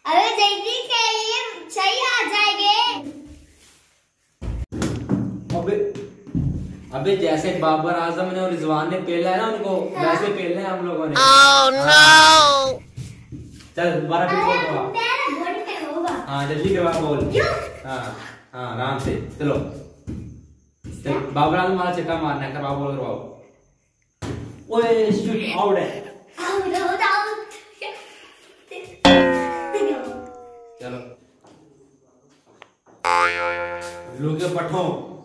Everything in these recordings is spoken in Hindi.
अरे जल्दी करिए, सही आ जाएंगे। अबे जैसे बाबर आजम ने और रिजवान ने पेला है ना उनको, वैसे पेलना है हम लोगों ने। oh, no! चल दोबारा फिर होगा। हाँ जल्दी करवा बोल। हाँ हाँ आराम से चलो। चल बाबर आजम हमारा चक्का मारना है, करवा बोल करवाओ। ओए शूट आउट है। चलो लोग के पठो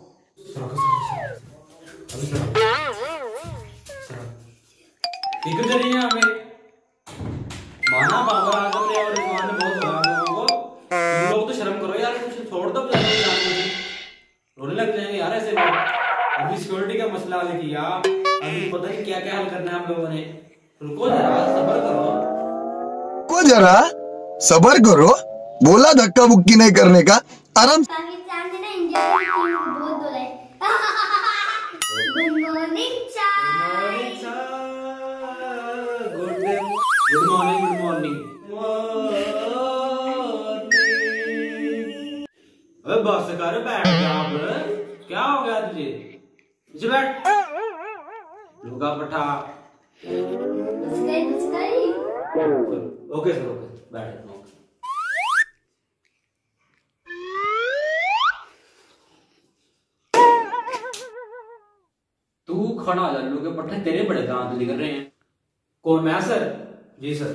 ठीक है हमें माना बाबर आजम ने और रिजवान ने बहुत बोला लोगों को, तुम लोग तो शर्म करो यार, कुछ छोड़ दो रोने लग जाएंगे यार ऐसे लोग। अभी सिक्योरिटी का मसला हल किया, अभी पता नहीं क्या क्या हल करना है हम लोगों ने। रुको जरा सब्र करो, बोला धक्का मुक्की नहीं करने का, आराम। पाकिस्तान ने ना इंडिया को बहुत बोला है। Good morning good morning. अबे बस कर, बैठ जा अब। क्या हो गया तुझे? नीचे बैठ। लुका पठा। ओके सर ओके बैठ। तू खड़ा हो जा, लुके के पट्टे तेरे बड़े दांत निकल रहे हैं। कौन? मैं सर? जी सर।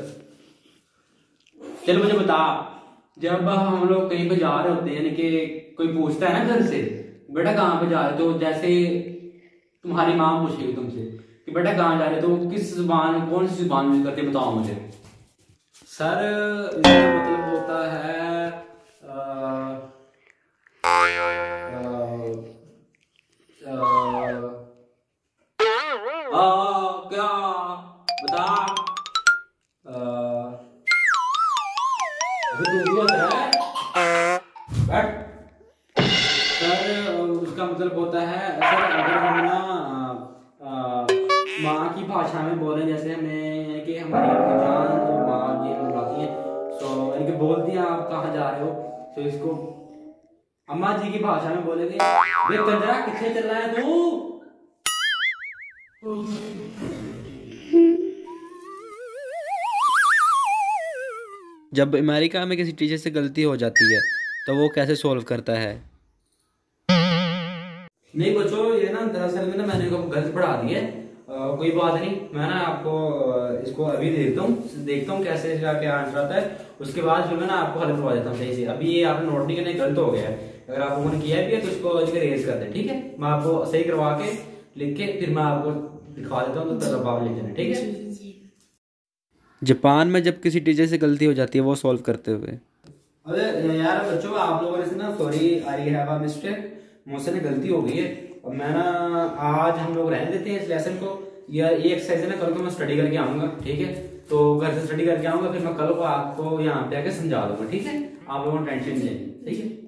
चल मुझे बता, जब हम लोग कहीं पे जा रहे होते हैं, यानी कि कोई पूछता है ना घर से बेटा कहाँ पे जा रहे, तो जैसे तुम्हारी माँ पूछेगी तुमसे कि बेटा कहाँ जा रहे, तो किस जुबान, कौन सी जुबान यूज करके बताओ मुझे। सर इसका मतलब होता है क्या बता। सर उसका मतलब होता है सर, अगर हम ना माँ की भाषा में बोलें, जैसे हमें कि हमारी जान जो माँ जी बुलाती है, तो इनके बोलती हैं आप कहाँ जा रहे हो, तो इसको अम्मा जी की भाषा में बोलेंगे कंजरा कितने चल रहा है तू। जब अमेरिका में किसी टीचर से गलती हो जाती है तो वो कैसे सॉल्व करता है? नहीं बच्चों, ये ना दरअसल में ना मैंने गलत पढ़ा दी है। कोई बात नहीं, मैं ना आपको इसको अभी देखता हूँ कैसे इसका क्या आंसर आता है, उसके बाद फिर मैं ना आपको हल करवा देता हूँ सही से। अभी ये आपने नोट नहीं करना, गलत हो गया है। अगर आप लोगों ने किया भी है तो इसको रेज कर दें, ठीक है। मैं आपको सही करवा के लिख के फिर मैं आपको दिखा देता हूँ, तो आप लिख देना, ठीक है। जापान में जब किसी टीचर से गलती हो जाती है वो सॉल्व करते हुए। अरे यार बच्चों, आप लोगों ने ना sorry, I have a mistake, मुझसे ना गलती हो गई है। और मैं ना आज हम लोग रहने देते हैं इस लेसन को, या ये एक्सरसाइज है ना कल को मैं स्टडी करके आऊंगा, ठीक है। तो घर से स्टडी करके आऊंगा, फिर मैं कल को आपको यहाँ पे आके समझा दूंगा, ठीक है। आप लोगों ने टेंशन नहीं लेनी, ठीक है।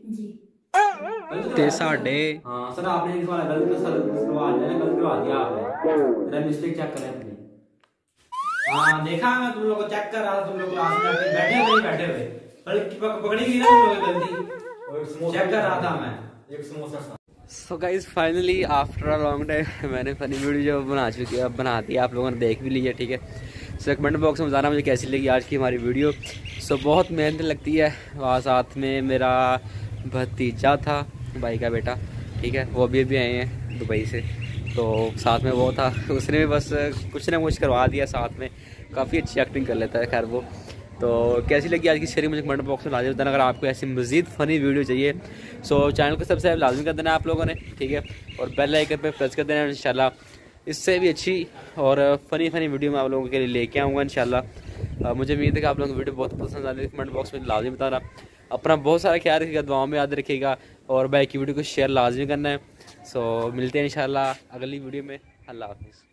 हाँ सर, आपने इस बार गलत करवा दिया आपने, मेरा मिस्टेक चेक करें अपनी। हाँ देखा, मैं तुम लोग को चेक कर रहा था, तुम लोग क्लास में बैठे हुए पकड़ी गई ना तुम लोग गलती, चेक कर रहा था मैं। एक samosa. So guys finally after a long time मैंने फनी वीडियो जो बना दी, आप लोगों ने देख भी ली है, ठीक है। सो कमेंट बॉक्स में बताना मुझे कैसी लगी आज की हमारी वीडियो। सो बहुत मेहनत लगती है, वहाँ साथ में मेरा भतीजा था, भाई का बेटा, ठीक है, वो भी आए हैं दुबई से, तो साथ में वो था, उसने भी बस कुछ ना कुछ करवा दिया साथ में। काफ़ी अच्छी एक्टिंग कर लेता है खैर वो। तो कैसी लगी आज की शेयरिंग मुझे कमेंट बॉक्स में लाजमी बताना। अगर आपको ऐसी मज़ीद फ़नी वीडियो चाहिए सो चैनल को सब्सक्राइब लाजमी कर देना आप लोगों ने, ठीक है। और बेल आइकन पे प्रेस कर देना, इंशाल्लाह इससे भी अच्छी और फ़नी वीडियो मैं आप लोगों के लिए लेके आऊँगा इंशाल्लाह। मुझे उम्मीद है कि आप लोगों को वीडियो बहुत पसंद आ रही है। कमेंट बॉक्स में लाजमी बताना। अपना बहुत सारा ख्याल रखिएगा, दुआओं में याद रखिएगा, और भाई की वीडियो को शेयर लाजमी करना है। सो मिलते हैं इंशाल्लाह अगली वीडियो में। अल्लाह हाफिज़।